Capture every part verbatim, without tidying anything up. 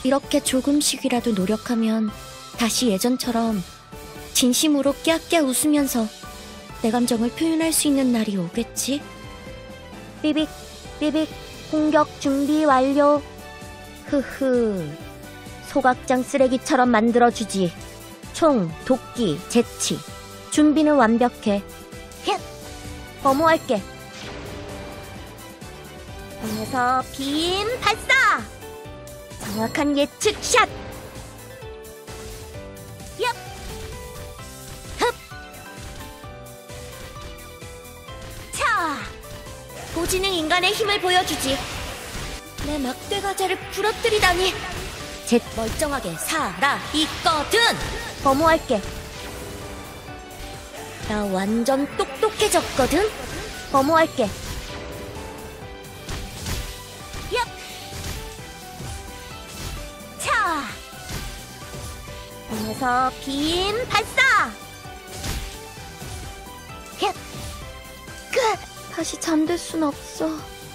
이렇게 조금씩이라도 노력하면 다시 예전처럼 진심으로 깨악깨악 웃으면서 내 감정을 표현할 수 있는 날이 오겠지? 삐빅, 삐빅, 공격 준비 완료. 흐흐, 소각장 쓰레기처럼 만들어주지. 총, 도끼, 재치, 준비는 완벽해. 헷! 범호할게. 공에서 빔 발사! 정확한 예측 샷! 얍! 흡! 차! 고지능 인간의 힘을 보여주지. 내 막대 과자를 부러뜨리다니. 젯 멀쩡하게 살아있거든. 범호할게. 나 완전 똑똑해졌거든. 범호할게. 얍! 차! 공에서 빔 발사! 헥! 끝! 다시 잠들 순 없어.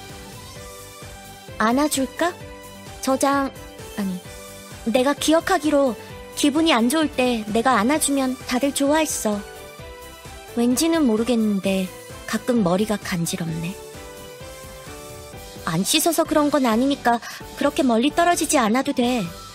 안아줄까? 저장... 아니, 내가 기억하기로 기분이 안 좋을 때 내가 안아주면 다들 좋아했어. 왠지는 모르겠는데 가끔 머리가 간지럽네. 안 씻어서 그런 건 아니니까 그렇게 멀리 떨어지지 않아도 돼.